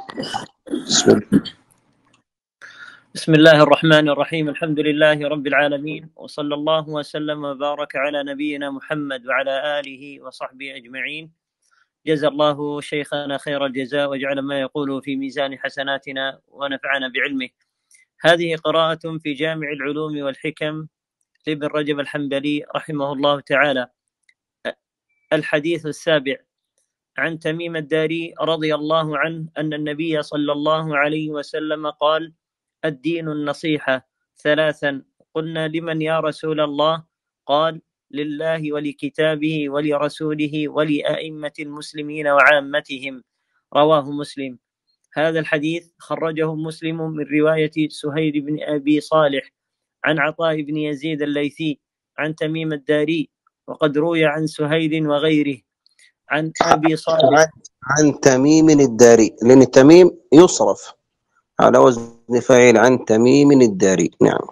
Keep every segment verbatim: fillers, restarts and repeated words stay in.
بسم الله. بسم الله الرحمن الرحيم. الحمد لله رب العالمين، وصلى الله وسلم وبارك على نبينا محمد وعلى آله وصحبه أجمعين. جزا الله شيخنا خير الجزاء وجعل ما يقول في ميزان حسناتنا ونفعنا بعلمه. هذه قراءة في جامع العلوم والحكم لابن رجب الحنبلي رحمه الله تعالى. الحديث السابع: عن تميم الداري رضي الله عنه أن النبي صلى الله عليه وسلم قال: الدين النصيحة ثلاثا. قلنا: لمن يا رسول الله؟ قال: لله ولكتابه ولرسوله ولأئمة المسلمين وعامتهم. رواه مسلم. هذا الحديث خرجه مسلم من رواية سهيل بن أبي صالح عن عطاء بن يزيد الليثي عن تميم الداري، وقد روي عن سهيل وغيره عن أبي صالح عن, عن تميم الداري، لأن التميم يصرف على وزن فاعل. عن تميم الداري. نعم.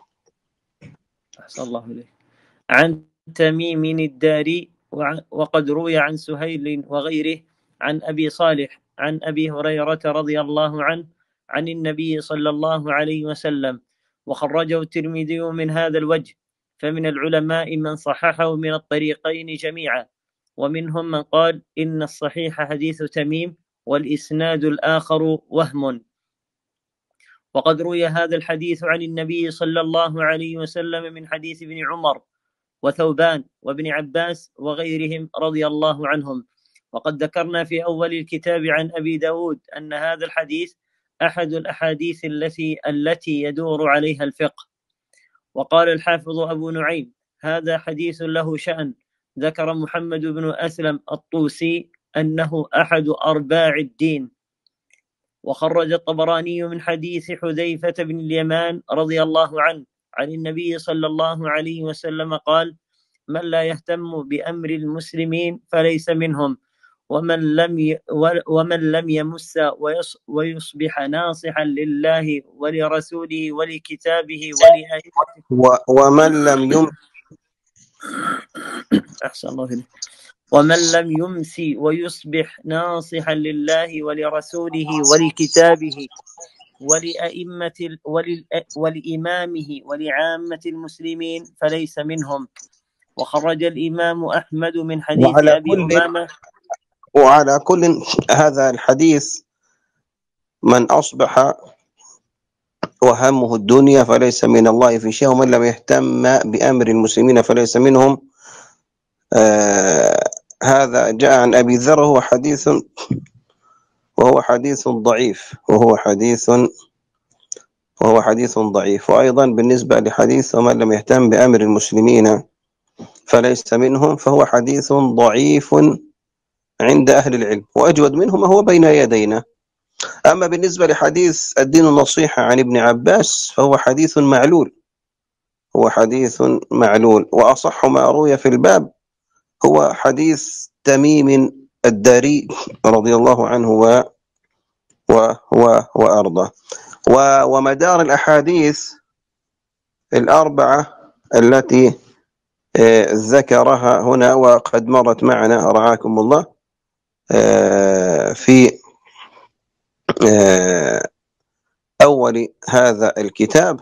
أحسن الله إليه. عن تميم الداري، وقد روي عن سهيل وغيره عن أبي صالح عن أبي هريرة رضي الله عنه عن النبي صلى الله عليه وسلم، وخرجه الترمذي من هذا الوجه. فمن العلماء من صححه من الطريقين جميعا، ومنهم من قال إن الصحيح حديث تميم والإسناد الآخر وهم. وقد روي هذا الحديث عن النبي صلى الله عليه وسلم من حديث ابن عمر وثوبان وابن عباس وغيرهم رضي الله عنهم. وقد ذكرنا في أول الكتاب عن أبي داود أن هذا الحديث أحد الأحاديث التي التي يدور عليها الفقه. وقال الحافظ أبو نعيم: هذا حديث له شأن. ذكر محمد بن أسلم الطوسي أنه أحد أرباع الدين. وخرج الطبراني من حديث حذيفة بن اليمان رضي الله عنه عن النبي صلى الله عليه وسلم قال: من لا يهتم بأمر المسلمين فليس منهم، ومن لم ي... ومن لم يمس ويص... ويصبح ناصحا لله ولرسوله ولكتابه ولآياته و... ومن لم يم أحسن الله إليك. ومن لم يمسي ويصبح ناصحا لله ولرسوله ولكتابه ولأئمة ول... ولإمامه ولعامة المسلمين فليس منهم. وخرج الإمام أحمد من حديث وعلى أبي كل أمامة. وعلى كل هذا الحديث: من أصبح وهمه الدنيا فليس من الله في شيء، ومن لم يهتم بأمر المسلمين فليس منهم. آه هذا جاء عن أبي ذر، وهو حديث وهو حديث ضعيف وهو حديث وهو حديث ضعيف. وأيضا بالنسبة لحديث ومن لم يهتم بأمر المسلمين فليس منهم، فهو حديث ضعيف عند أهل العلم، وأجود منه ما هو بين يدينا. أما بالنسبة لحديث الدين النصيحة عن ابن عباس فهو حديث معلول هو حديث معلول وأصح ما روي في الباب هو حديث تميم الداري رضي الله عنه و و و وأرضاه. ومدار الأحاديث الأربعة التي ذكرها هنا وقد مرت معنا رعاكم الله في أول هذا الكتاب،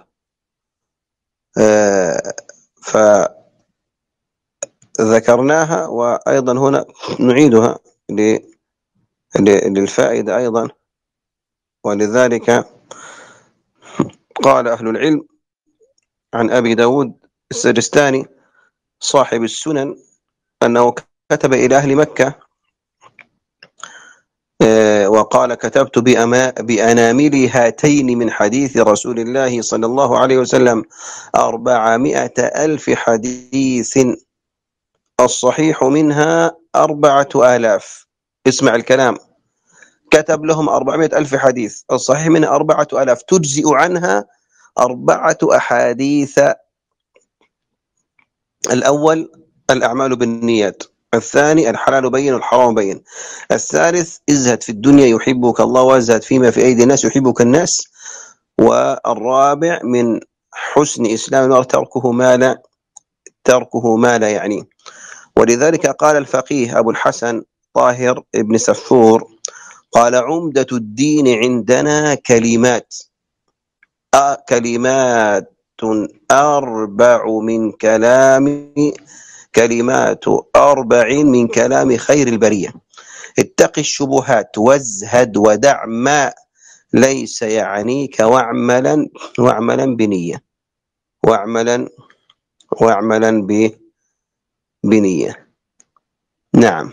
فذكرناها وأيضا هنا نعيدها للفائدة أيضا. ولذلك قال أهل العلم عن أبي داود السجستاني صاحب السنن أنه كتب إلى أهل مكة وقال: كتبت بأناملي هاتين من حديث رسول الله صلى الله عليه وسلم أربعمائة ألف حديث، الصحيح منها أربعة آلاف. اسمع الكلام، كتب لهم أربعمائة ألف حديث، الصحيح منها أربعة آلاف، تجزئ عنها أربعة أحاديث. الأول: الأعمال بالنيات. الثاني: الحلال بين والحرام بين. الثالث: ازهد في الدنيا يحبك الله، وازهد فيما في أيدي الناس يحبك الناس. والرابع: من حسن إسلام المرء تركه ما لا تركه ما لا يعني. ولذلك قال الفقيه أبو الحسن طاهر ابن سفور قال عمدة الدين عندنا كلمات آه كلمات أربع من كلام كلمات أربع من كلام خير البرية اتق الشبهات وازهد ودع ما ليس يعنيك واعملا واعملا بنية واعملا واعملا ب بنية. نعم.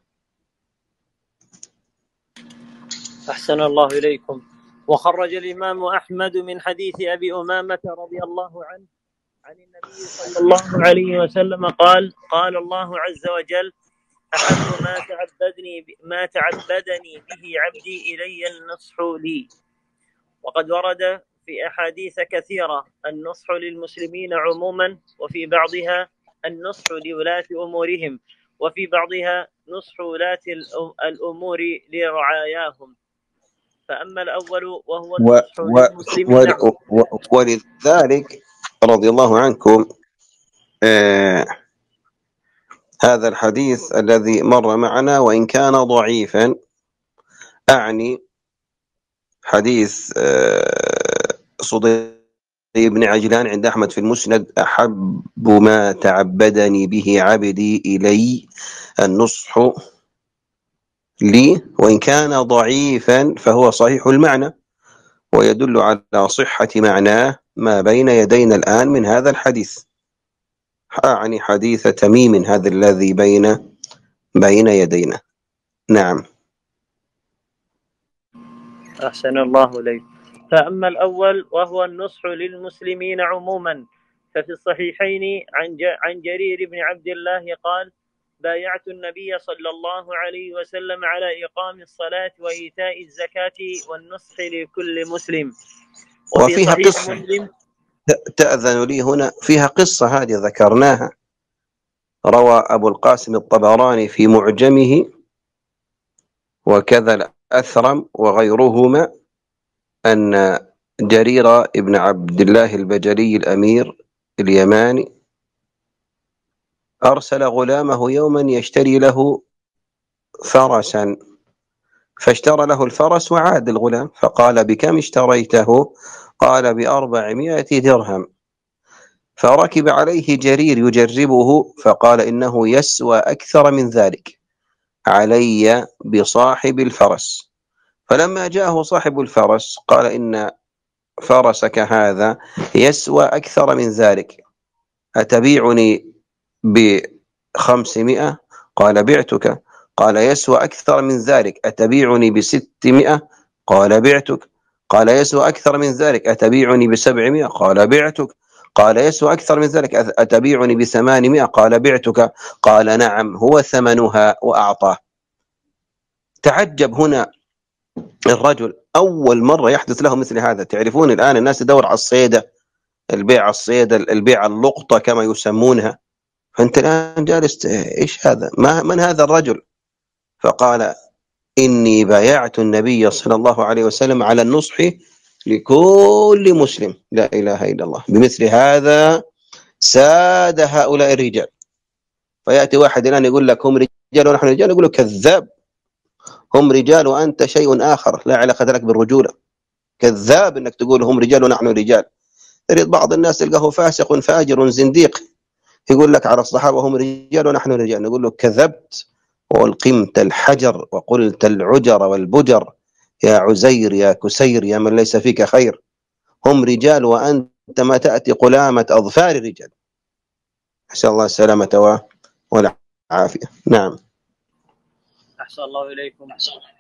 أحسن الله إليكم. وخرج الإمام أحمد من حديث أبي أمامة رضي الله عنه عن النبي صلى الله عليه وسلم قال قال الله عز وجل أحب ما تعبدني ما تعبدني به عبدي إلي النصح لي. وقد ورد في أحاديث كثيرة النصح للمسلمين عموما، وفي بعضها النصح لولاة أمورهم، وفي بعضها نصح ولاة الأمور لرعاياهم. فأما الأول وهو النصح و للمسلمين و و ولذلك رضي الله عنكم آه هذا الحديث الذي مر معنا وإن كان ضعيفا، أعني حديث آه صدي بن عجلان عند أحمد في المسند أحب ما تعبدني به عبدي إلي النصح لي، وإن كان ضعيفا فهو صحيح المعنى ويدل على صحة معناه ما بين يدينا الآن من هذا الحديث، أعني حديث تميم هذا الذي بين بين يدينا. نعم. أحسن الله إليك. فأما الأول وهو النصح للمسلمين عموما، ففي الصحيحين عن عن جرير بن عبد الله قال بايعت النبي صلى الله عليه وسلم على إقام الصلاة وإيتاء الزكاة والنصح لكل مسلم. وفي وفيها صحيح قصة مسلم تأذن لي هنا، فيها قصة هذه ذكرناها، روى أبو القاسم الطبراني في معجمه وكذا الأثرم وغيرهما أن جرير بن عبد الله البجلي الأمير اليماني أرسل غلامه يوما يشتري له فرسا، فاشترى له الفرس وعاد الغلام فقال بكم اشتريته؟ قال بأربعمائة درهم. فركب عليه جرير يجربه فقال إنه يسوى أكثر من ذلك، علي بصاحب الفرس. فلما جاءه صاحب الفرس قال إن فرسك هذا يسوى أكثر من ذلك، أتبيعني بخمسمائة؟ قال بعتك. قال يسوى أكثر من ذلك، أتبيعني بستمائة؟ قال بعتك. قال يسوى أكثر من ذلك، أتبيعني بسبعمائة؟ قال بعتك. قال يسوى أكثر من ذلك، أتبيعني بثمانمائة؟ قال بعتك. قال نعم هو ثمنها، وأعطاه. تعجب هنا الرجل، أول مرة يحدث له مثل هذا. تعرفون الآن الناس تدور على الصيدة، البيع على الصيدة، البيع اللقطة كما يسمونها، فأنت الآن جالس إيش هذا؟ ما من هذا الرجل؟ فقال إني بايعت النبي صلى الله عليه وسلم على النصح لكل مسلم. لا إله إلا الله. بمثل هذا ساد هؤلاء الرجال. فيأتي واحد الآن يقول لك هم رجال ونحن رجال، يقول لك كذاب، هم رجال وأنت شيء آخر لا علاقة لك بالرجولة. كذاب إنك تقول هم رجال ونحن رجال. تريد بعض الناس تلقاه فاسق فاجر زنديق يقول لك على الصحابة هم رجال ونحن رجال، نقول له كذبت والقمت الحجر وقلت العجر والبجر، يا عزير يا كسير يا من ليس فيك خير. هم رجال وأنت ما تأتي قلامة أظفار الرجال. أسأل الله السلامة والعافية. نعم. أحسن الله إليكم.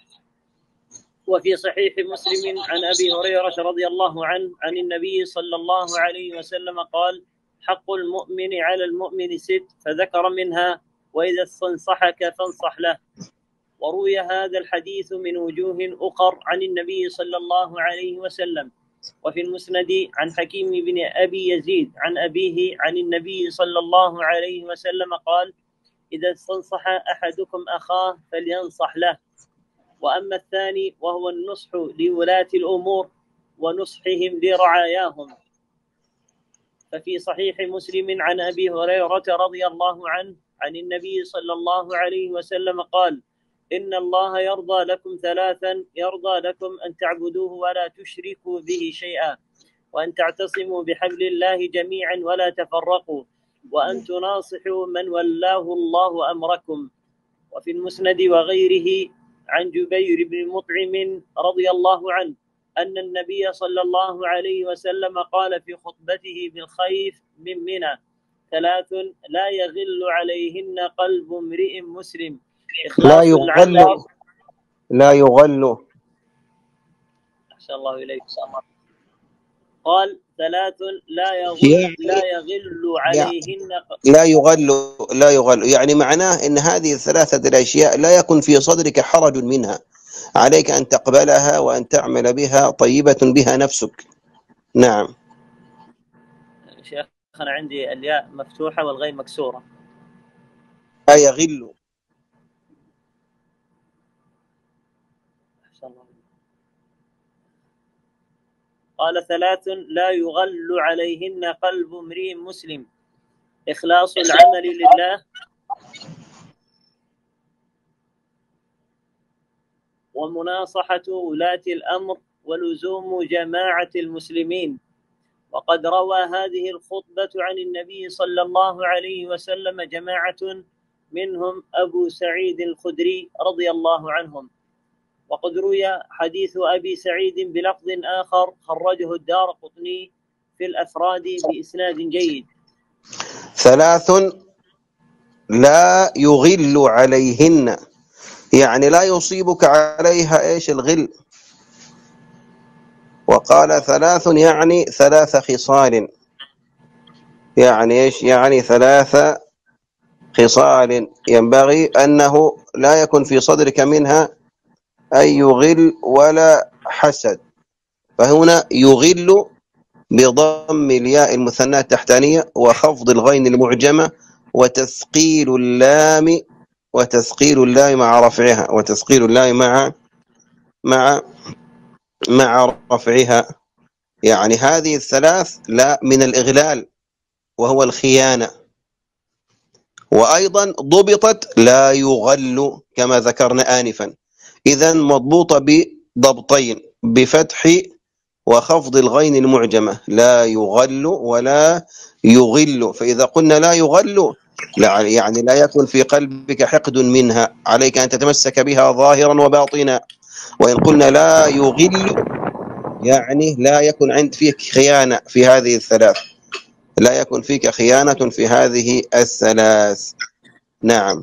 وفي صحيح مسلم عن أبي هريرة رضي الله عنه عن النبي صلى الله عليه وسلم قال حق المؤمن على المؤمن ست، فذكر منها وإذا استنصحك فانصح له. وروي هذا الحديث من وجوه أخر عن النبي صلى الله عليه وسلم. وفي المسند عن حكيم بن أبي يزيد عن أبيه عن النبي صلى الله عليه وسلم قال إذا استنصح أحدكم أخاه فلينصح له. وأما الثاني وهو النصح لولاة الأمور ونصحهم لرعاياهم، ففي صحيح مسلم عن أبي هريرة رضي الله عنه عن النبي صلى الله عليه وسلم قال إن الله يرضى لكم ثلاثا: يرضى لكم أن تعبدوه ولا تشركوا به شيئا، وأن تعتصموا بحبل الله جميعا ولا تفرقوا، وأن تناصحوا من ولاه الله أمركم. وفي المسند وغيره عن جبير بن مطعم رضي الله عنه أن النبي صلى الله عليه وسلم قال في خطبته بالخيف من منى: ثلاث لا يغل عليهن قلب امرئ مسلم: لا إخلاص يغل العمل. لا يغل أحسن الله إليك. قال: ثلاث لا يغل يعني لا يغل عليهن ق- لا يغل لا يغل يعني معناه ان هذه الثلاثة الاشياء لا يكن في صدرك حرج منها، عليك ان تقبلها وان تعمل بها طيبة بها نفسك. نعم. شيخ أنا عندي الياء مفتوحة والغين مكسورة. لا يغل. أحسن الله. قال: ثلاث لا يغل عليهن قلب امرئ مسلم: إخلاص العمل لله، ومناصحة ولاة الأمر، ولزوم جماعة المسلمين. وقد روى هذه الخطبة عن النبي صلى الله عليه وسلم جماعة منهم أبو سعيد الخدري رضي الله عنهم. وقد روي حديث أبي سعيد بلفظ آخر خرجه الدارقطني في الأفراد بإسناد جيد. ثلاث لا يغل عليهن، يعني لا يصيبك عليها ايش الغل. وقال ثلاث يعني ثلاث خصال، يعني ايش يعني ثلاث خصال ينبغي انه لا يكن في صدرك منها اي غل ولا حسد. فهنا يغل بضم الياء المثناة التحتانية وخفض الغين المعجمة وتثقيل اللام وتثقيل اللام مع رفعها وتثقيل اللام مع مع مع رفعها. يعني هذه الثلاث لا من الإغلال وهو الخيانة. وأيضا ضبطت لا يغل كما ذكرنا آنفا، إذا مضبوطة بضبطين بفتح وخفض الغين المعجمة: لا يغل ولا يغل. فإذا قلنا لا يغل لا يعني لا يكن في قلبك حقد منها، عليك أن تتمسك بها ظاهرا وباطنا. وإن قلنا لا يغل يعني لا يكن عند فيك خيانة في هذه الثلاث، لا يكن فيك خيانة في هذه الثلاث. نعم.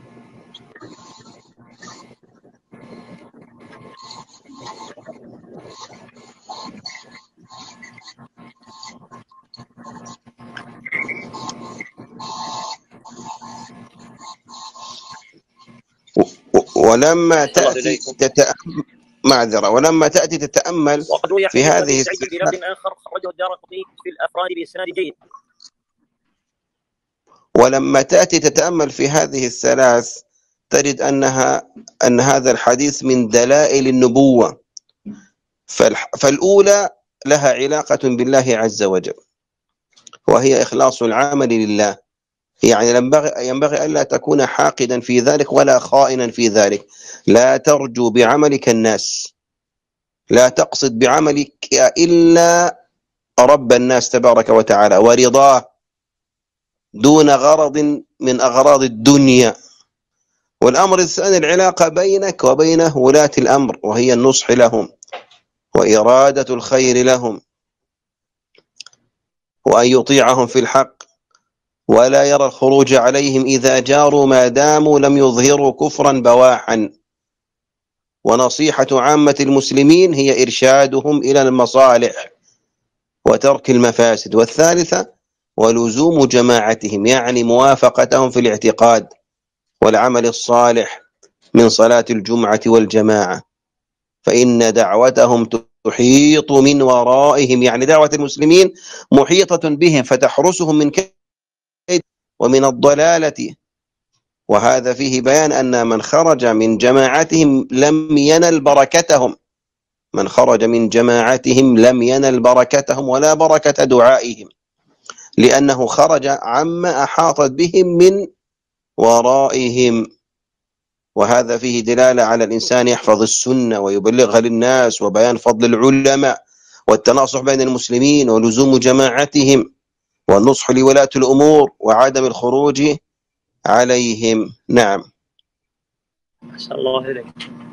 ولما تأتي تتأمل معذرة ولما تأتي تتأمل في هذه سعيد بلفظ آخر خرجه الدارقطني في الأفراد بإسناد جيد. ولما تأتي تتأمل في هذه الثلاث تجد أنها أن هذا الحديث من دلائل النبوة. فالأولى لها علاقة بالله عز وجل، وهي إخلاص العمل لله. يعني ينبغي ألا تكون حاقدا في ذلك ولا خائنا في ذلك. لا ترجو بعملك الناس، لا تقصد بعملك إلا رب الناس تبارك وتعالى ورضاه دون غرض من أغراض الدنيا. والأمر الثاني العلاقة بينك وبين ولاة الأمر، وهي النصح لهم وإرادة الخير لهم، وأن يطيعهم في الحق ولا يرى الخروج عليهم إذا جاروا ما داموا لم يظهروا كفرا بواحا. ونصيحة عامة المسلمين هي إرشادهم إلى المصالح وترك المفاسد. والثالثة ولزوم جماعتهم، يعني موافقتهم في الاعتقاد والعمل الصالح من صلاة الجمعة والجماعة، فإن دعوتهم تحيط من ورائهم، يعني دعوة المسلمين محيطة بهم فتحرسهم من كيد ومن الضلالة. وهذا فيه بيان أن من خرج من جماعتهم لم ينل بركتهم، من خرج من جماعتهم لم ينل بركتهم ولا بركة دعائهم، لأنه خرج عما أحاطت بهم من ورائهم. وهذا فيه دلالة على الإنسان يحفظ السنة ويبلغها للناس، وبيان فضل العلماء والتناصح بين المسلمين ولزوم جماعتهم والنصح لولاة الأمور وعدم الخروج عليهم. نعم. ما شاء الله إليك.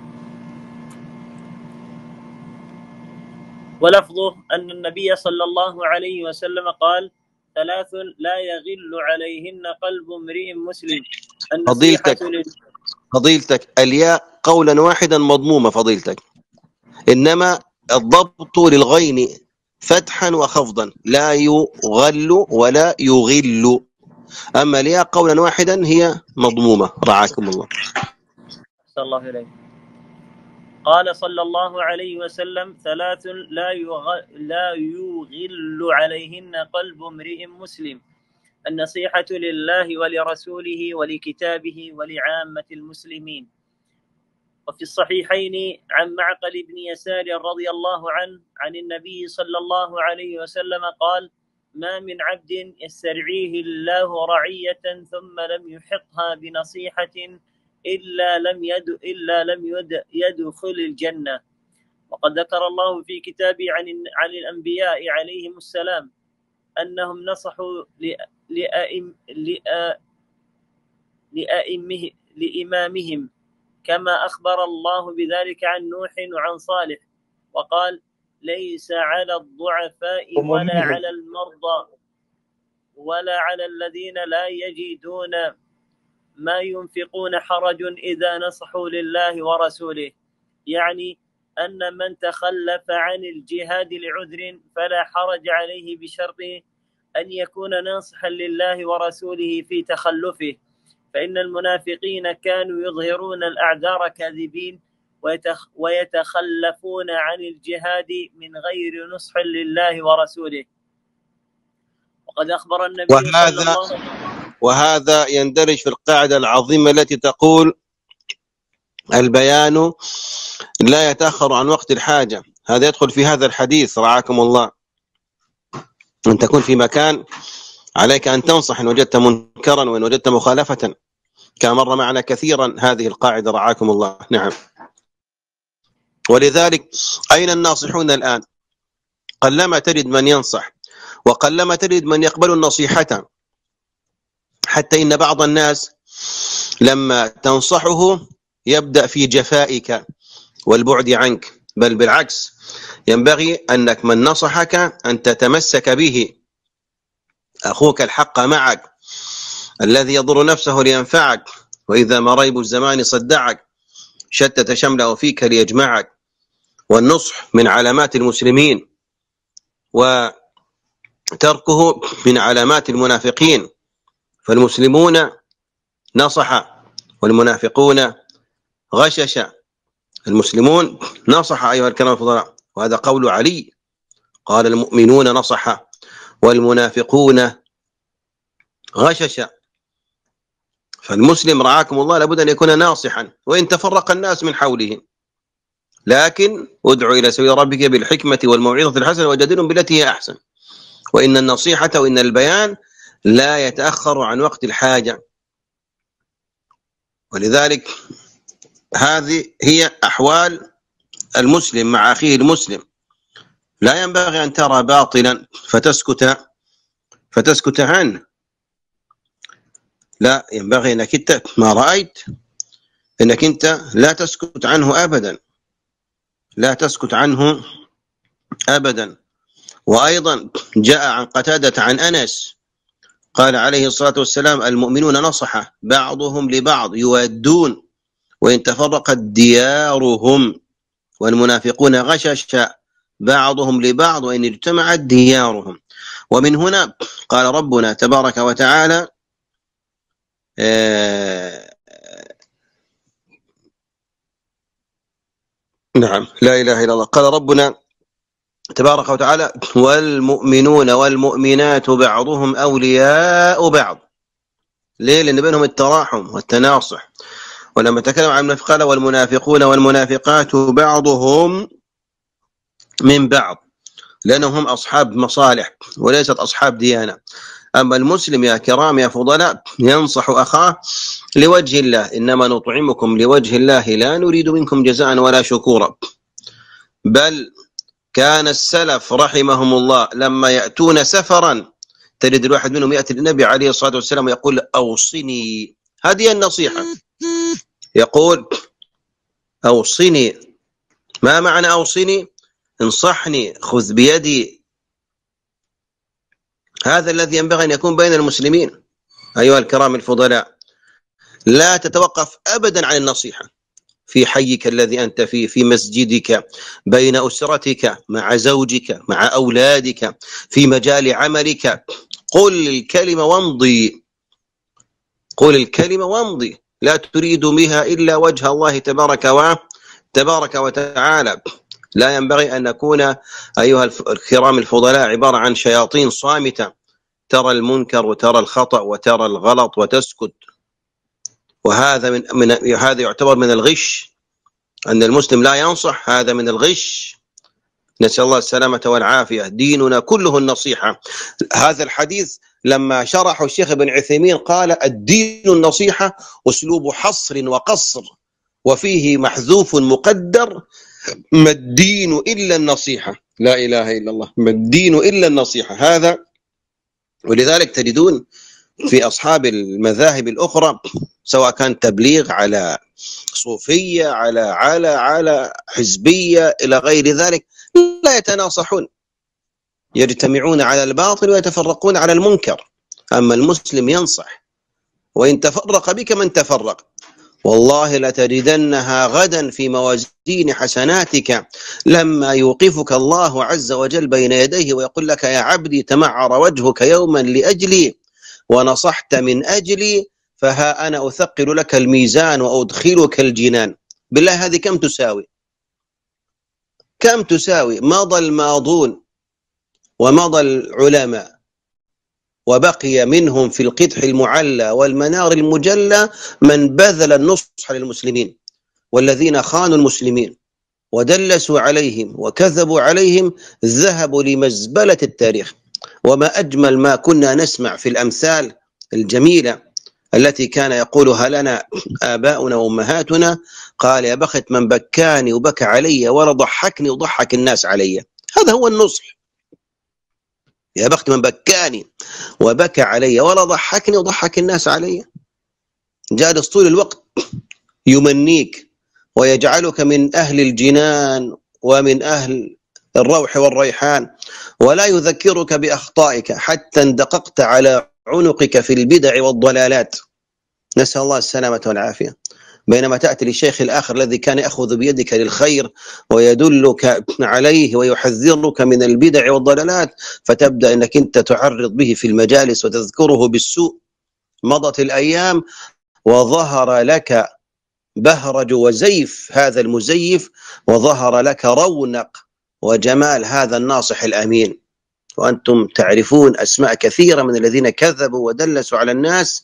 ولفظه أن النبي صلى الله عليه وسلم قال: ثلاث لا يغل عليهن قلب امرئ مسلم. فضيلتك لل... فضيلتك الياء قولا واحدا مضمومة فضيلتك، إنما الضبط للغين فتحا وخفضا، لا يغل ولا يغل، أما الياء قولا واحدا هي مضمومة. رعاكم الله. صلى الله عليه. قال صلى الله عليه وسلم: ثلاث لا يغ... لا يغل عليهن قلب امرئ مسلم: النصيحة لله ولرسوله ولكتابه ولعامة المسلمين. وفي الصحيحين عن معقل بن يسار رضي الله عنه عن النبي صلى الله عليه وسلم قال: ما من عبد يسترعيه الله رعية ثم لم يحقها بنصيحة إلا لم يد إلا لم يد يدخل الجنة. وقد ذكر الله في كتابه عن عن الأنبياء عليهم السلام أنهم نصحوا لأئم لأئمه لإمامهم، كما أخبر الله بذلك عن نوح وعن صالح، وقال: ليس على الضعفاء ولا على المرضى ولا على الذين لا يجدون ما ينفقون حرج إذا نصحوا لله ورسوله. يعني أن من تخلف عن الجهاد لعذر فلا حرج عليه بشرط أن يكون ناصحا لله ورسوله في تخلفه، فإن المنافقين كانوا يظهرون الأعذار كاذبين ويتخلفون عن الجهاد من غير نصح لله ورسوله. وقد أخبر النبي وهذا صلى الله عليه وسلم وهذا يندرج في القاعدة العظيمة التي تقول: البيان لا يتأخر عن وقت الحاجة. هذا يدخل في هذا الحديث. رعاكم الله. أن تكون في مكان عليك أن تنصح إن وجدت منكرا وإن وجدت مخالفة، كما مر معنا كثيرا هذه القاعدة. رعاكم الله. نعم. ولذلك أين الناصحون الآن؟ قلما تجد من ينصح وقلما تجد من يقبل النصيحة، حتى إن بعض الناس لما تنصحه يبدأ في جفائك والبعد عنك، بل بالعكس ينبغي أنك من نصحك أن تتمسك به. أخوك الحق معك الذي يضر نفسه لينفعك، وإذا ما ريب الزمان صدعك شتت شمله فيك ليجمعك. والنصح من علامات المسلمين وتركه من علامات المنافقين، فالمسلمون نصح والمنافقون غشش. المسلمون نصح أيها الكرام الفضلاء، وهذا قول علي، قال: المؤمنون نصح والمنافقون غشش. فالمسلم رعاكم الله لابد أن يكون ناصحا وإن تفرق الناس من حوله، لكن ادعو إلى سبيل ربك بالحكمة والموعظة الحسنة وجادلهم بالتي هي أحسن. وإن النصيحة وإن البيان لا يتأخر عن وقت الحاجة. ولذلك هذه هي أحوال المسلم مع أخيه المسلم. لا ينبغي أن ترى باطلا فتسكت فتسكت عنه، لا، ينبغي أنك أنت ما رأيت أنك أنت لا تسكت عنه أبدا، لا تسكت عنه أبدا. وأيضا جاء عن قتادة عن أنس قال عليه الصلاة والسلام: المؤمنون نصح بعضهم لبعض يودون وإن تفرقت ديارهم، والمنافقون غشش بعضهم لبعض وإن اجتمعت ديارهم. ومن هنا قال ربنا تبارك وتعالى: آه نعم لا إله إلا الله، قال ربنا تبارك وتعالى: والمؤمنون والمؤمنات بعضهم أولياء بعض. ليه؟ لأن بينهم التراحم والتناصح. ولما تكلم عن المنافقين قال: والمنافقون والمنافقات بعضهم من بعض، لأنهم هم أصحاب مصالح وليست أصحاب ديانة. أما المسلم يا كرام يا فضلاء ينصح أخاه لوجه الله، إنما نطعمكم لوجه الله لا نريد منكم جزاء ولا شكورا. بل كان السلف رحمهم الله لما يأتون سفرا تجد الواحد منهم يأتي للنبي عليه الصلاة والسلام ويقول أوصني، هذه النصيحة، يقول أوصني. ما معنى أوصني؟ انصحني، خذ بيدي. هذا الذي ينبغي أن يكون بين المسلمين. أيها الكرام الفضلاء، لا تتوقف أبدا عن النصيحة في حيك الذي أنت فيه، في مسجدك، بين أسرتك، مع زوجك، مع أولادك، في مجال عملك. قل الكلمة وامضي، قل الكلمة وامضي، لا تريد بها إلا وجه الله تبارك وتبارك وتعالى. لا ينبغي أن نكون أيها الكرام الفضلاء عبارة عن شياطين صامتة ترى المنكر وترى الخطأ وترى الغلط وتسكت. وهذا من, من هذا يعتبر من الغش، أن المسلم لا ينصح، هذا من الغش. نسأل الله السلامة والعافية. ديننا كله النصيحة. هذا الحديث لما شرحه الشيخ ابن عثيمين قال الدين النصيحة، أسلوب حصر وقصر، وفيه محذوف مقدر: ما الدين إلا النصيحة. لا إله إلا الله، ما الدين إلا النصيحة. هذا ولذلك تجدون في أصحاب المذاهب الأخرى سواء كان تبليغ على صوفية على على على حزبية إلى غير ذلك، لا يتناصحون، يجتمعون على الباطل ويتفرقون على المنكر. أما المسلم ينصح، وإن تفرق بك من تفرق والله لتجدنها غدا في موازين حسناتك لما يوقفك الله عز وجل بين يديه ويقول لك يا عبدي تمعر وجهك يوما لأجلي ونصحت من أجلي، فها أنا أثقل لك الميزان وأدخلك الجنان. بالله هذه كم تساوي؟ كم تساوي؟ مضى الماضون ومضى العلماء وبقي منهم في القدح المعلى والمنار المجلى من بذل النصح للمسلمين، والذين خانوا المسلمين ودلسوا عليهم وكذبوا عليهم ذهبوا لمزبلة التاريخ. وما أجمل ما كنا نسمع في الأمثال الجميلة التي كان يقولها لنا آباؤنا وأمهاتنا: قال يا بخت من بكاني وبكى علي ولا ضحكني وضحك الناس علي. هذا هو النصح. يا بخت من بكاني وبكى علي ولا ضحكني وضحك الناس علي. جالس طول الوقت يمنيك ويجعلك من أهل الجنان ومن أهل الروح والريحان، ولا يذكرك بأخطائك حتى اندققت على عنقك في البدع والضلالات. نسأل الله السلامة والعافية. بينما تأتي للشيخ الآخر الذي كان يأخذ بيدك للخير ويدلك عليه ويحذرك من البدع والضلالات، فتبدأ أنك أنت تعرض به في المجالس وتذكره بالسوء. مضت الأيام وظهر لك بهرج وزيف هذا المزيف، وظهر لك رونق وجمال هذا الناصح الأمين. وأنتم تعرفون أسماء كثيرة من الذين كذبوا ودلسوا على الناس،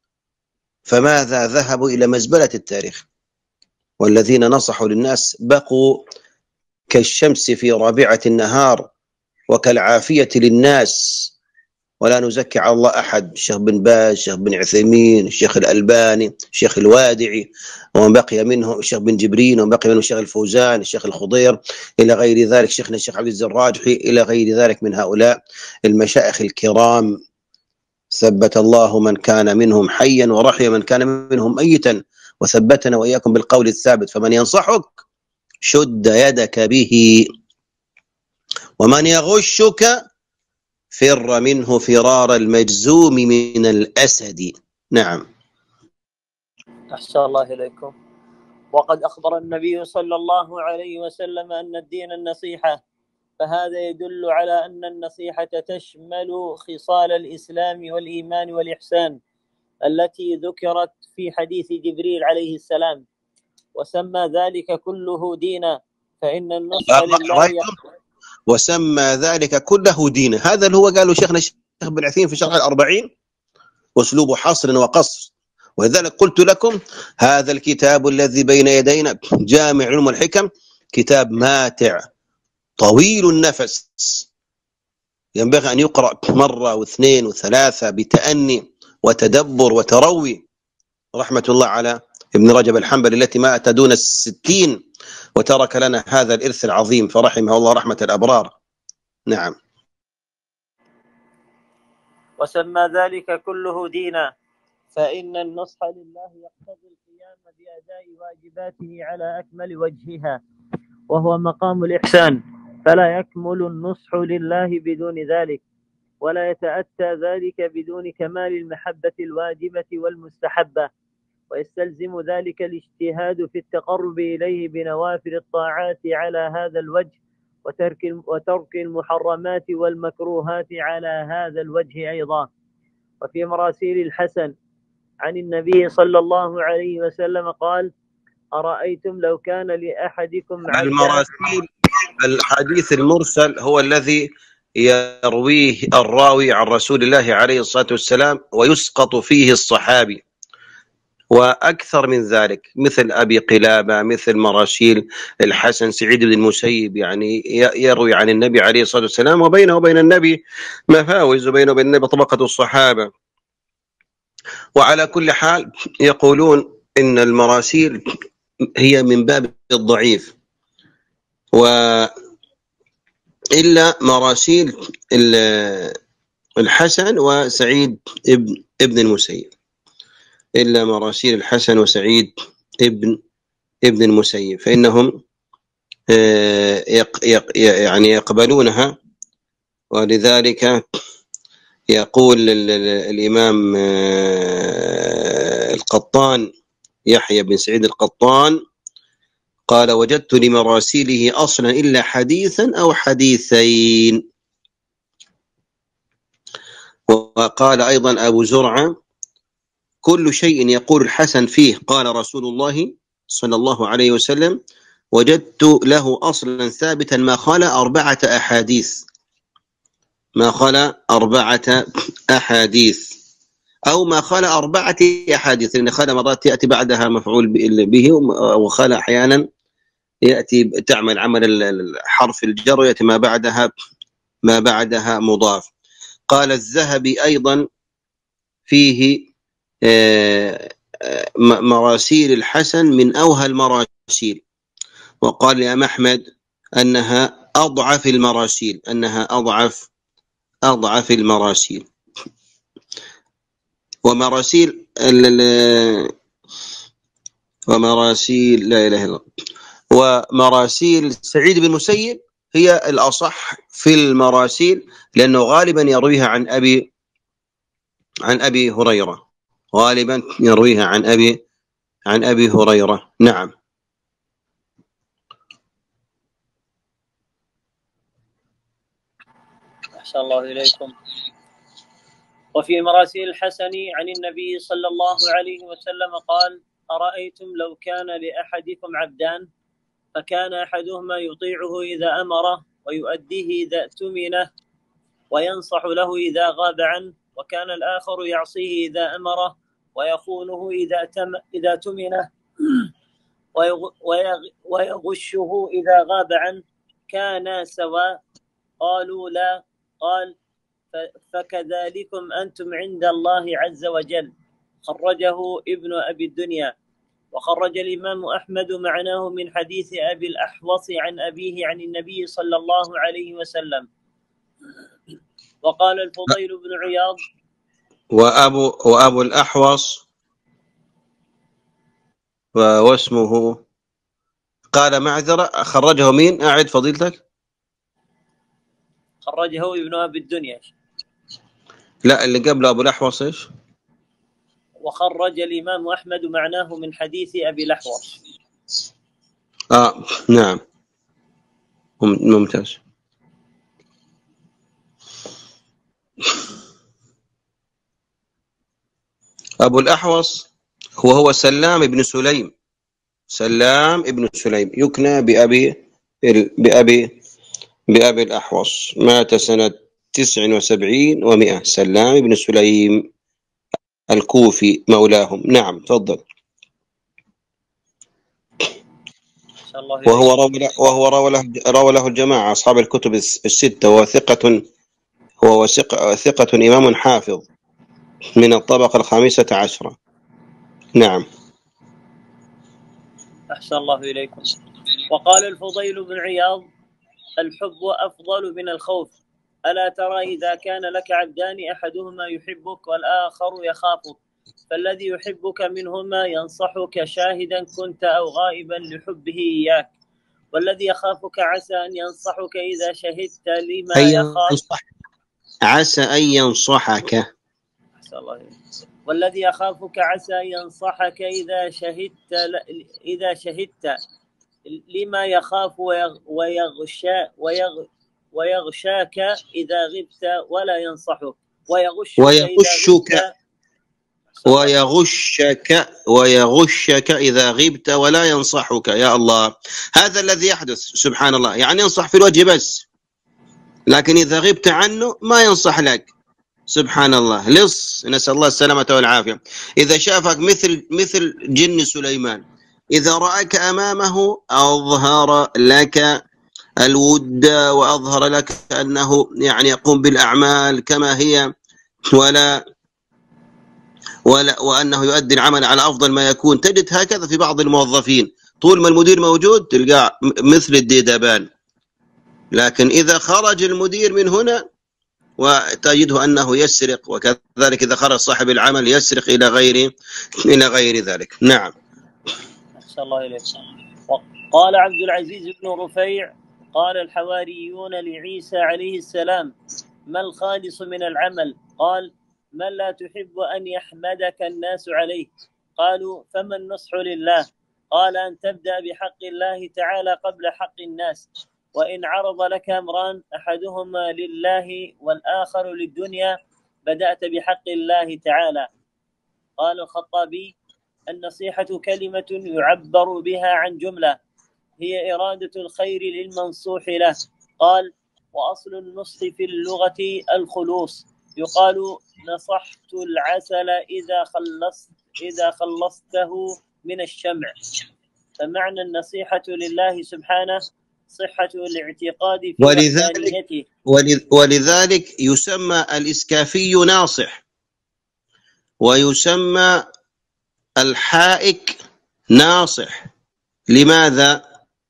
فماذا ذهبوا إلى مزبلة التاريخ. والذين نصحوا للناس بقوا كالشمس في رابعة النهار وكالعافية للناس، ولا نزكي على الله أحد. الشيخ بن باز، الشيخ بن عثيمين، الشيخ الألباني، الشيخ الوادعي، ومن بقي منهم الشيخ بن جبرين، ومن بقي منهم الشيخ الفوزان، الشيخ الخضير، إلى غير ذلك، شيخنا الشيخ عبد العزيز الراجحي، إلى غير ذلك من هؤلاء المشايخ الكرام. ثبت الله من كان منهم حيا ورحم من كان منهم ميتا، وثبتنا وإياكم بالقول الثابت. فمن ينصحك شد يدك به، ومن يغشك فر منه فرار المجزوم من الأسد. نعم. أحسن الله إليكم. وقد أخبر النبي صلى الله عليه وسلم أن الدين النصيحة، فهذا يدل على أن النصيحة تشمل خصال الإسلام والإيمان والإحسان التي ذكرت في حديث جبريل عليه السلام، وسمى ذلك كله دينا، فإن النصح لله وسمى ذلك كله دينا. هذا اللي هو قاله شيخنا الشيخ بن عثيمين في شرح الأربعين، أسلوب حصر وقصر. ولذلك قلت لكم هذا الكتاب الذي بين يدينا جامع علوم الحكم كتاب ماتع طويل النفس، ينبغي أن يقرأ مرة واثنين وثلاثة بتأني وتدبر وتروي، رحمة الله على ابن رجب الحنبلي التي مات دون الستين وترك لنا هذا الإرث العظيم، فرحمه الله رحمة الأبرار. نعم. وسمى ذلك كله دينا، فإن النصح لله يقتضي القيام بأداء واجباته على أكمل وجهها، وهو مقام الإحسان، فلا يكمل النصح لله بدون ذلك، ولا يتأتى ذلك بدون كمال المحبة الواجبة والمستحبة، ويستلزم ذلك الاجتهاد في التقرب إليه بنوافل الطاعات على هذا الوجه، وترك وترك المحرمات والمكروهات على هذا الوجه أيضا. وفي مراسيل الحسن عن النبي صلى الله عليه وسلم قال: أرأيتم لو كان لأحدكم عبدا. المراسيل الحديث المرسل هو الذي يرويه الراوي عن رسول الله عليه الصلاة والسلام ويسقط فيه الصحابي، وأكثر من ذلك مثل أبي قلابة، مثل مراسيل الحسن سعيد بن المسيب، يعني يروي عن النبي عليه الصلاة والسلام وبينه وبين النبي مفاوز، وبينه وبين النبي طبقة الصحابة. وعلى كل حال يقولون إن المراسيل هي من باب الضعيف، وإلا مراسيل الحسن وسعيد ابن المسيب، إلا مراسيل الحسن وسعيد ابن ابن المسيب فإنهم يعني يقبلونها. ولذلك يقول الإمام القطان يحيى بن سعيد القطان قال: وجدت لمراسيله أصلا إلا حديثا أو حديثين. وقال أيضا أبو زرعة: كل شيء يقول الحسن فيه قال رسول الله صلى الله عليه وسلم وجدت له أصلا ثابتا ما خلا أربعة أحاديث، ما خلا أربعة أحاديث، أو ما خلا أربعة أحاديث، لأن خلا مرات يأتي بعدها مفعول به، وخلا أحيانا يأتي تعمل عمل حرف الجر ويأتي ما بعدها ما بعدها مضاف. قال الذهبي أيضا فيه مراسيل الحسن من أوهى المراسيل، وقال الإمام أحمد أنها أضعف المراسيل، أنها أضعف أضعف المراسيل. ومراسيل ومراسيل لا إله إلا الله ومراسيل سعيد بن المسيب هي الأصح في المراسيل، لأنه غالبا يرويها عن أبي عن أبي هريرة، غالبا يرويها عن أبي عن أبي هريرة. نعم. أحسن الله إليكم. وفي مراسيل الحسن عن النبي صلى الله عليه وسلم قال: أرأيتم لو كان لأحدكم عبدان، فكان أحدهما يطيعه إذا أمره ويؤديه إذا اؤتمنه وينصح له إذا غاب عنه، وكان الآخر يعصيه إذا أمره ويخونه إذا تم إذا تمنه ويغشه إذا غاب عنه، كانا سواء. قالوا لا. قال: فكذلكم أنتم عند الله عز وجل. خرجه ابن أبي الدنيا. وخرج الإمام أحمد معناه من حديث أبي الأحوص عن أبيه عن النبي صلى الله عليه وسلم. وقال الفضيل بن عياض: وأبو وأبو الأحوص واسمه قال معذرة، خرجه مين؟ أعد فضيلتك. خرجه ابن أبي الدنيا. لا، اللي قبل أبو الأحوص إيش؟ وخرج الإمام أحمد معناه من حديث أبي الأحوص. آه نعم، ممتاز. أبو الأحوص هو هو سلام بن سليم، سلام بن سليم يكنى بأبي بأبي بأبي الأحوص، مات سنة تسع وسبعين ومئة، سلام بن سليم الكوفي مولاهم. نعم تفضل. وهو روى وهو روى له روى له الجماعة أصحاب الكتب الستة، وثقة وهو ثقة, ثقة إمام حافظ من الطبقة الخامسة عشرة. نعم. أحسن الله إليكم. وقال الفضيل بن عياض: الحب أفضل من الخوف. ألا ترى إذا كان لك عبدان أحدهما يحبك والآخر يخافك، فالذي يحبك منهما ينصحك شاهدا كنت أو غائبا لحبه إياك، والذي يخافك عسى أن ينصحك إذا شهدت لما يخاف عسى أن ينصحك أحسن الله إليك. والذي يخافك عسى أن ينصحك إذا شهدت إذا شهدت لما يخاف ويغشى ويغ ويغشاك إذا غبت ولا ينصحك، ويغشك ويغشك ويغشك ويغشك إذا غبت ولا ينصحك. يا الله، هذا الذي يحدث سبحان الله. يعني ينصح في الوجه بس، لكن إذا غبت عنه ما ينصح لك. سبحان الله، لص، نسأل الله السلامة والعافية. إذا شافك مثل مثل جن سليمان، إذا رأك أمامه أظهر لك الود وأظهر لك أنه يعني يقوم بالأعمال كما هي، ولا ولا وأنه يؤدي العمل على أفضل ما يكون. تجد هكذا في بعض الموظفين، طول ما المدير موجود تلقاه مثل الديدبان، لكن إذا خرج المدير من هنا وتجده أنه يسرق، وكذلك إذا خرج صاحب العمل يسرق إلى غير إلى غير ذلك. نعم. أحسن الله إليك. قال عبد العزيز بن رفيع: قال الحواريون لعيسى عليه السلام: ما الخالص من العمل؟ قال: من لا تحب أن يحمدك الناس عليه. قالوا: فما النصح لله؟ قال: أن تبدأ بحق الله تعالى قبل حق الناس، وإن عرض لك أمران أحدهما لله والآخر للدنيا بدأت بحق الله تعالى. قال الخطابي: النصيحة كلمة يعبر بها عن جملة هي إرادة الخير للمنصوح له. قال: وأصل النصح في اللغة الخلوص، يقال نصحت العسل إذا خلصت إذا خلصته من الشمع. فمعنى النصيحة لله سبحانه صحة الاعتقاد في وحدانيته. ولذلك, ولذلك يسمى الإسكافي ناصح، ويسمى الحائك ناصح. لماذا؟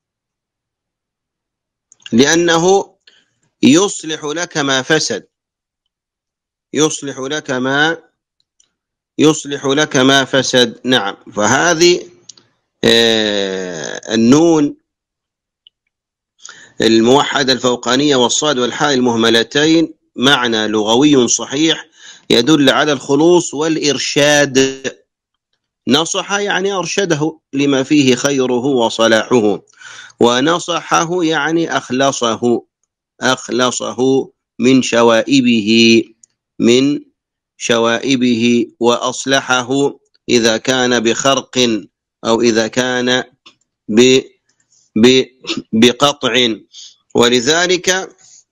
لأنه يصلح لك ما فسد، يصلح لك ما يصلح لك ما فسد. نعم. فهذه آه النون الموحدة الفوقانية والصاد والحاء المهملتين معنى لغوي صحيح يدل على الخلوص والإرشاد. نصح يعني أرشده لما فيه خيره وصلاحه، ونصحه يعني أخلصه أخلصه من شوائبه من شوائبه وأصلحه إذا كان بخرق أو إذا كان ب بقطع. ولذلك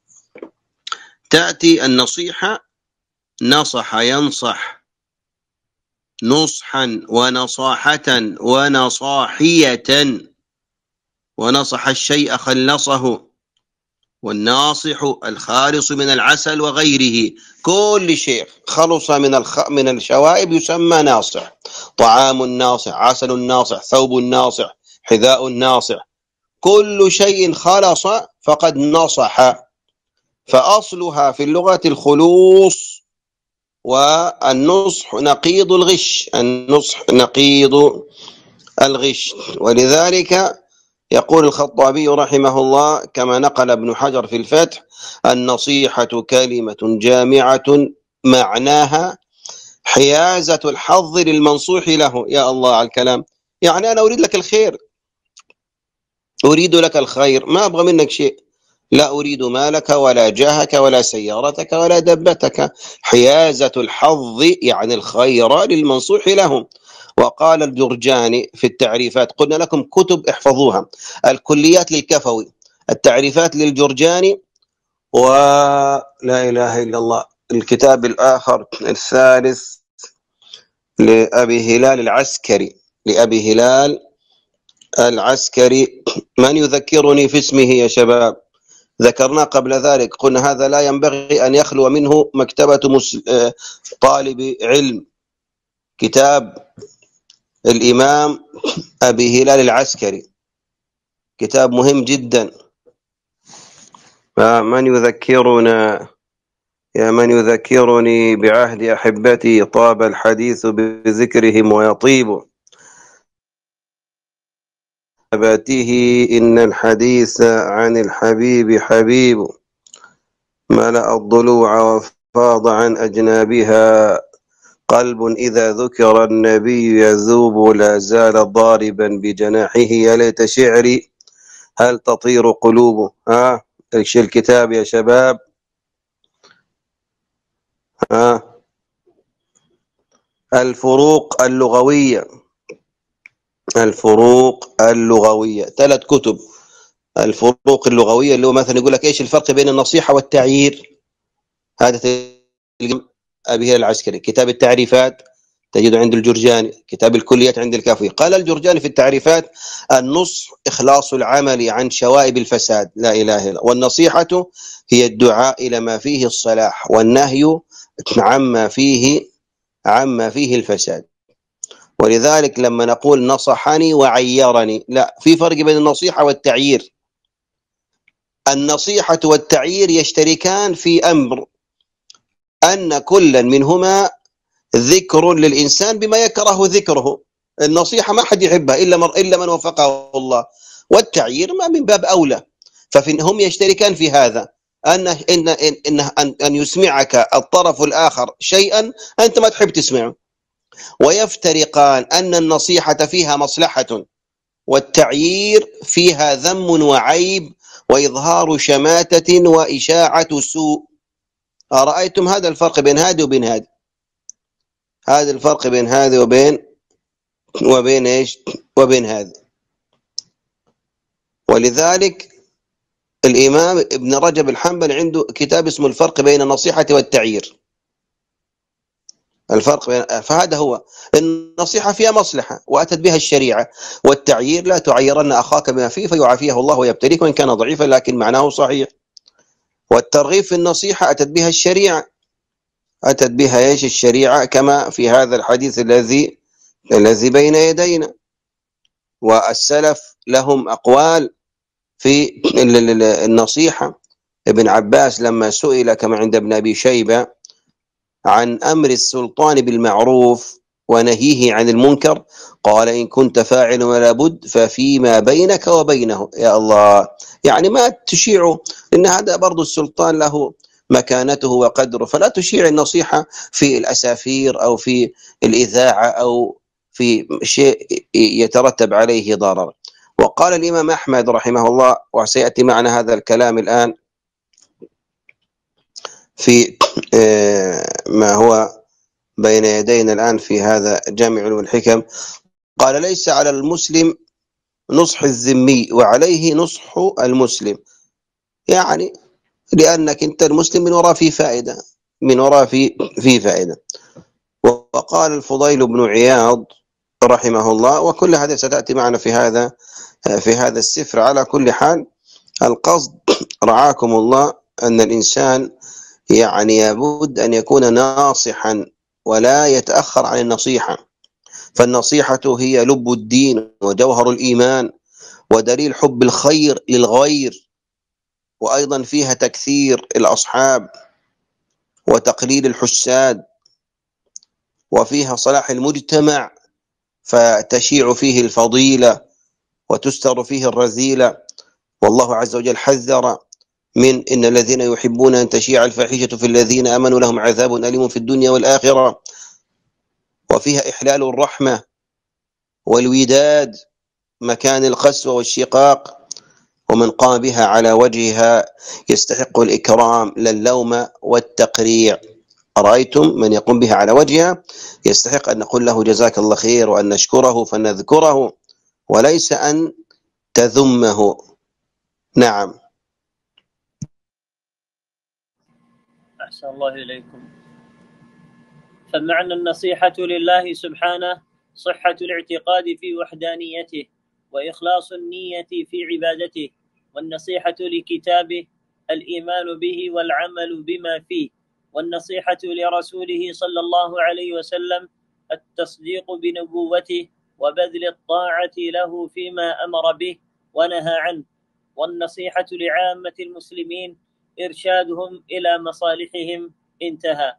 تأتي النصيحة نصح ينصح، نصحا ونصاحة ونصاحية، ونصح الشيء خلصه، والناصح الخالص من العسل وغيره. كل شيء خلص من الخ... من الشوائب يسمى ناصح. طعام الناصح، عسل الناصح، ثوب الناصح، حذاء الناصح، كل شيء خلص فقد نصح. فأصلها في اللغة الخلوص، والنصح نقيض الغش، النصح نقيض الغش. ولذلك يقول الخطابي رحمه الله كما نقل ابن حجر في الفتح: النصيحة كلمة جامعة معناها حيازة الحظ للمنصوح له. يا الله على الكلام، يعني أنا أريد لك الخير، أريد لك الخير، ما أبغى منك شيء، لا أريد مالك ولا جاهك ولا سيارتك ولا دبتك. حيازة الحظ يعني الخير للمنصوح له. وقال الجرجاني في التعريفات، قلنا لكم كتب احفظوها، الكليات للكفوي، التعريفات للجرجاني، ولا إله إلا الله الكتاب الآخر الثالث لأبي هلال العسكري، لأبي هلال العسكري. من يذكرني في اسمه يا شباب؟ ذكرنا قبل ذلك، قلنا هذا لا ينبغي أن يخلو منه مكتبة طالب علم. كتاب الإمام أبي هلال العسكري كتاب مهم جدا. من يذكرنا يا من يذكرني بعهد أحبتي طاب الحديث بذكرهم ويطيب أباته إن الحديث عن الحبيب حبيب ملأ الضلوع وفاض عن أجنابها قلب إذا ذكر النبي يذوب لا زال ضاربا بجناحه يا ليت شعري هل تطير قلوبه. ها ايش الكتاب يا شباب؟ ها الفروق اللغوية. الفروق اللغوية ثلاث كتب. الفروق اللغوية اللي هو مثلا يقول لك ايش الفرق بين النصيحة والتعيير، هذا أبي هلال العسكري. كتاب التعريفات تجد عند الجرجاني. كتاب الكليات عند الكافي. قال الجرجاني في التعريفات: النصح إخلاص العمل عن شوائب الفساد، لا إله إلا الله. والنصيحة هي الدعاء إلى ما فيه الصلاح، والنهي عما فيه عما فيه الفساد. ولذلك لما نقول نصحني وعيرني، لا، في فرق بين النصيحة والتعيير. النصيحة والتعيير يشتركان في أمر أن كلا منهما ذكر للإنسان بما يكره ذكره. النصيحة ما حد يحبها إلا من, إلا من وفقه الله، والتعيير ما من باب أولى. فهم يشتركان في هذا، أن, إن, إن, أن, أن يسمعك الطرف الآخر شيئا أنت ما تحب تسمعه. ويفترقان أن النصيحة فيها مصلحة، والتعيير فيها ذم وعيب وإظهار شماتة وإشاعة سوء. أرأيتم هذا الفرق بين هذه وبين هذه؟ هذا الفرق بين هذه وبين وبين ايش وبين هذه. ولذلك الإمام ابن رجب الحنبلي عنده كتاب اسمه الفرق بين النصيحة والتعيير. الفرق بين، فهذا هو. النصيحة فيها مصلحة وأتت بها الشريعة، والتعيير لا تعيرن أخاك بما فيه فيعافيه الله ويبتليك وإن كان ضعيفا لكن معناه صحيح. والترغيب في النصيحة أتت بها الشريعة، أتت بها ايش الشريعة، كما في هذا الحديث الذي الذي بين يدينا. والسلف لهم أقوال في النصيحة. ابن عباس لما سئل كما عند ابن أبي شيبة عن أمر السلطان بالمعروف ونهيه عن المنكر، قال: إن كنت فاعل ولا بد ففيما بينك وبينه. يا الله، يعني ما تشيعه، لأن هذا برضو السلطان له مكانته وقدره، فلا تشيع النصيحة في الأسافير أو في الإذاعة أو في شيء يترتب عليه ضرر. وقال الإمام أحمد رحمه الله، وسيأتي معنا هذا الكلام الآن في ما هو بين يدينا الآن في هذا جامع علوم الحكم، قال: ليس على المسلم نصح الذمي وعليه نصح المسلم. يعني لأنك أنت المسلم من وراء في فائدة، من وراء في في فائدة. وقال الفضيل بن عياض رحمه الله، وكل هذا ستأتي معنا في هذا في هذا السفر. على كل حال، القصد رعاكم الله أن الإنسان يعني يبد أن يكون ناصحا ولا يتأخر عن النصيحة. فالنصيحة هي لب الدين وجوهر الإيمان ودليل حب الخير للغير، وأيضا فيها تكثير الأصحاب وتقليل الحساد، وفيها صلاح المجتمع فتشيع فيه الفضيلة وتستر فيه الرذيلة. والله عز وجل حذر من إن الذين يحبون أن تشيع الفاحشة في الذين آمنوا لهم عذاب أليم في الدنيا والآخرة. وفيها إحلال الرحمة والوداد مكان القسوة والشقاق، ومن قام بها على وجهها يستحق الإكرام لا اللوم والتقريع. أرأيتم من يقوم بها على وجهها يستحق أن نقول له جزاك الله خير، وأن نشكره فنذكره وليس أن تذمه. نعم. أحسن الله إليكم. فمعنى النصيحة لله سبحانه صحة الاعتقاد في وحدانيته وإخلاص النية في عبادته، والنصيحة لكتابه الإيمان به والعمل بما فيه، والنصيحة لرسوله صلى الله عليه وسلم التصديق بنبوته وبذل الطاعة له فيما أمر به ونهى عنه، والنصيحة لعامة المسلمين إرشادهم إلى مصالحهم. انتهى.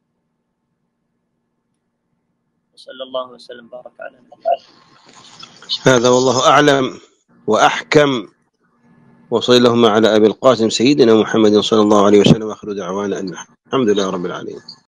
صلى الله وسلم وبارك على نبينا. هذا والله أعلم وأحكم. وصلى اللهم على أبي القاسم سيدنا محمد صلى الله عليه وسلم، وآخر دعوانا أن الحمد لله رب العالمين.